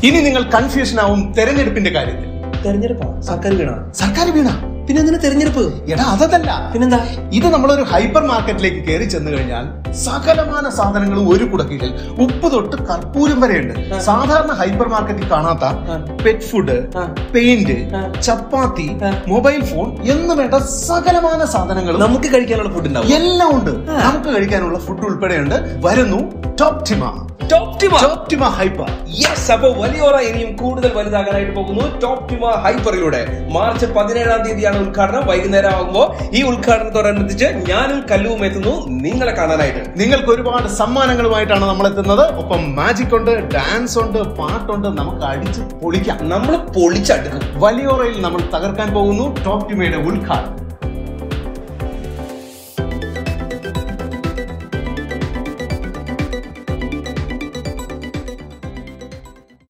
ഇനി നിങ്ങൾ കൺഫ്യൂഷൻ ആവും തെരഞ്ഞെടുപ്പിന്റെ കാര്യത്തിൽ. തെരഞ്ഞെടുപ്പാ? സർക്കാർ വീണ പിന്നെ എന്തിനാ തെരഞ്ഞെടുപ്പ്? എടാ അതല്ല, പിന്നെന്താ? ഇത് നമ്മളൊരു ഹൈപ്പർ മാർക്കറ്റിലേക്ക് കയറി ചെന്ന് കഴിഞ്ഞാൽ സകലമാന സാധനങ്ങളും ഒരു കുടക്കീഴിൽ, ഉപ്പ് തൊട്ട് കർപ്പൂരം വരെയുണ്ട്. സാധാരണ ഹൈപ്പർ മാർക്കറ്റിൽ കാണാത്ത pet food, paint, chapati, mobile phone എന്ന് വേണ്ട സകലമാന സാധനങ്ങളും നമുക്ക് കഴിക്കാനുള്ള ഫുഡ് ഉണ്ടാവും. എല്ലാം ഉണ്ട്. നമുക്ക് കഴിക്കാനുള്ള ഫുഡ് ഉൾപ്പെടെയുണ്ട്. വരുന്നു ടോപ്റ്റിമ ഹൈപ്പർ. യെസ്, അപ്പൊ വലിയോറ ഇനിയും കൂടുതൽ വലുതാകാനായിട്ട് പോകുന്നു ടോപ്റ്റിമ ഹൈപ്പറിലൂടെ. മാർച്ച് 17-ാം തീയതിയാണ് ഉദ്ഘാടനം. വൈകുന്നേരം ആകുമ്പോൾ ഈ ഉദ്ഘാടനത്തോടനുബന്ധിച്ച് ഞാനും കല്ലുവും എത്തുന്നു നിങ്ങളെ കാണാനായിട്ട്. നിങ്ങൾക്ക് ഒരുപാട് സമ്മാനങ്ങളുമായിട്ടാണ് നമ്മൾ എത്തുന്നത്. ഒപ്പം മാജിക് ഉണ്ട്, ഡാൻസ് ഉണ്ട്, പാട്ടുണ്ട്. നമുക്ക് അടിച്ച് പൊളിക്കാം. നമ്മൾ പൊളിച്ചടുക്കും. വലിയോറയിൽ നമ്മൾ തകർക്കാൻ പോകുന്നു. ടോപ്റ്റിമയുടെ ഉദ്ഘാടനം.